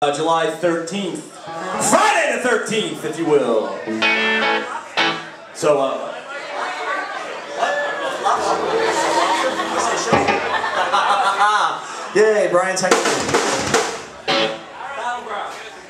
July 13th. Friday the 13th, if you will. So, Yay, Brian's hanging. Battleground.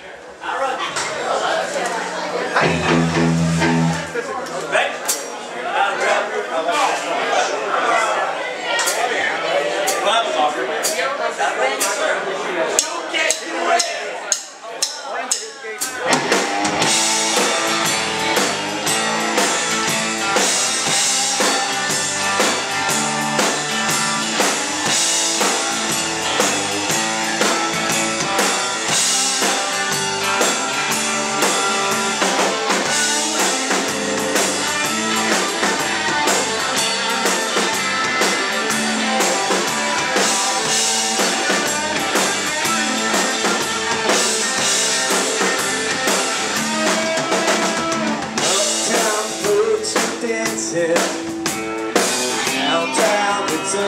Downtown, it's a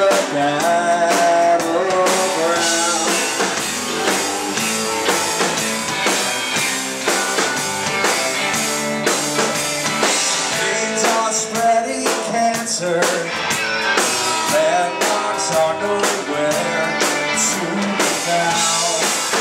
battleground. Kids are spreading cancer. Landmarks are nowhere to be found.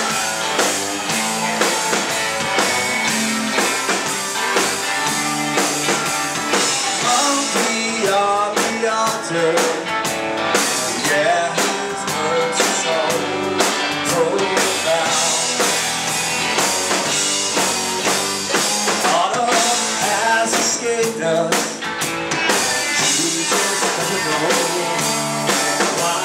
Yeah, his words are so profound. Autumn has escaped us. Jesus doesn't know why.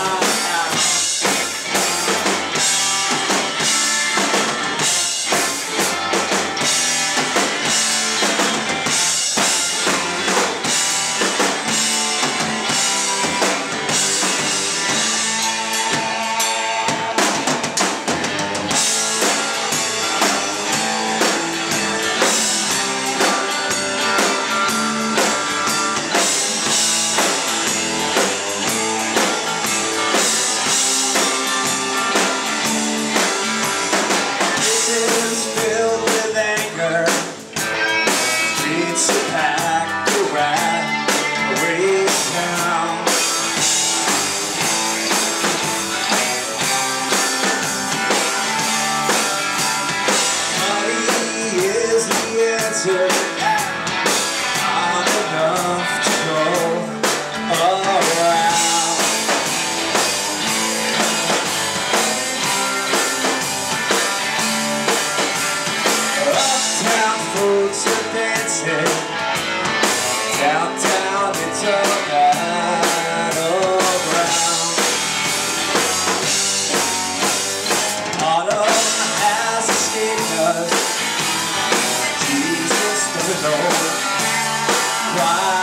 Not enough to go around. Uptown folks are dancing. Downtown it's a battleground. Autumn has escaped us. Doesn't know why.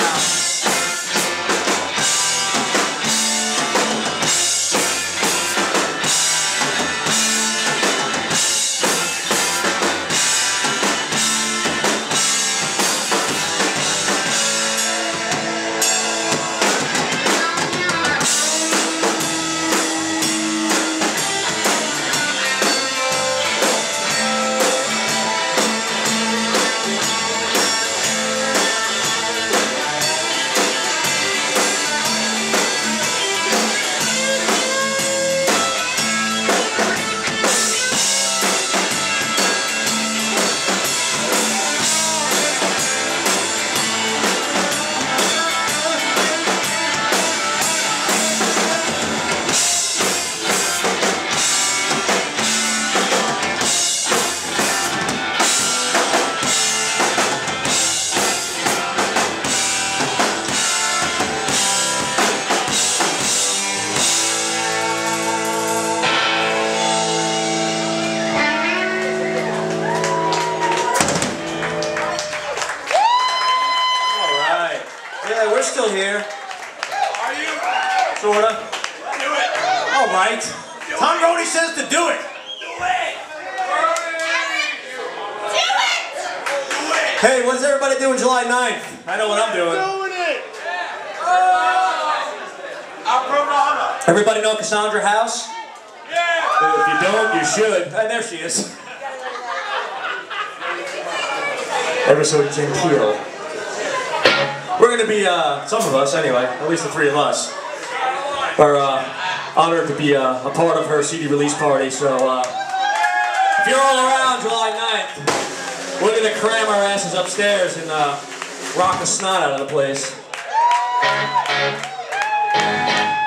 We're still here. Are you? Sorta. Do it. All right. Tom Brody says to do it. Do it. Hey, what's everybody doing July 9th? I know what I'm doing. Doing it. Our Everybody know Cassandra House? Yeah! If you don't, you should. There she is. Ever so genteel. We're going to be, some of us anyway, at least the three of us, are honored to be a part of her CD release party. So if you're all around July 9th, we're going to cram our asses upstairs and rock the snot out of the place.